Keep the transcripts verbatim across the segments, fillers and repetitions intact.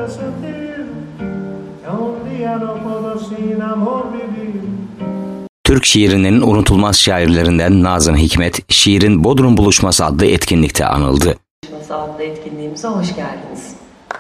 Türk şiirinin unutulmaz şairlerinden Nazım Hikmet, Şiirin Bodrum Buluşması adlı etkinlikte anıldı. Buluşması adlı etkinliğimize hoş geldiniz.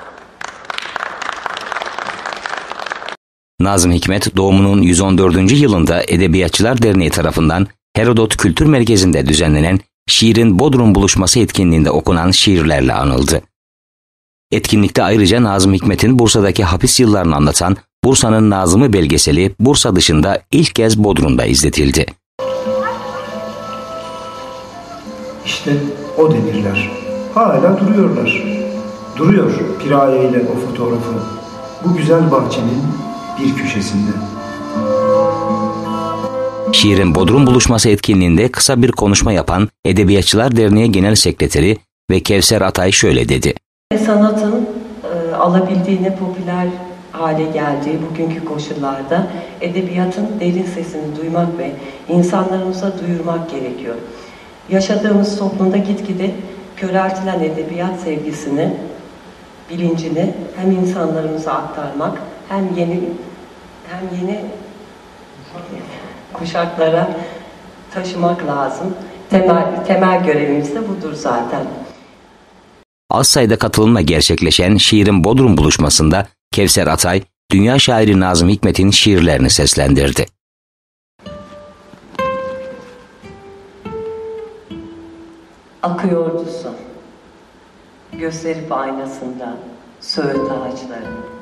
Nazım Hikmet doğumunun yüz on dördüncü yılında Edebiyatçılar Derneği tarafından Herodot Kültür Merkezi'nde düzenlenen Şiirin Bodrum Buluşması etkinliğinde okunan şiirlerle anıldı. Etkinlikte ayrıca Nazım Hikmet'in Bursa'daki hapis yıllarını anlatan Bursa'nın Nazımı belgeseli Bursa dışında ilk kez Bodrum'da izletildi. İşte o demirler hala duruyorlar. Duruyor Piraye ile o fotoğrafı bu güzel bahçenin bir köşesinde. Şiirin Bodrum Buluşması etkinliğinde kısa bir konuşma yapan Edebiyatçılar Derneği Genel Sekreteri ve Kevser Atay şöyle dedi. Sanatın e, alabildiğine popüler hale geldiği bugünkü koşullarda edebiyatın derin sesini duymak ve insanlarımıza duyurmak gerekiyor. Yaşadığımız toplumda gitgide köreltilen edebiyat sevgisini, bilincini hem insanlarımıza aktarmak hem yeni hem yeni kuşaklara taşımak lazım. Temel, temel görevimiz de budur zaten. Az sayıda katılımla gerçekleşen Şiirin Bodrum Buluşması'nda Kevser Atay, dünya şairi Nazım Hikmet'in şiirlerini seslendirdi. Akıyordu su, gösterip aynasında söğüt ağaçları.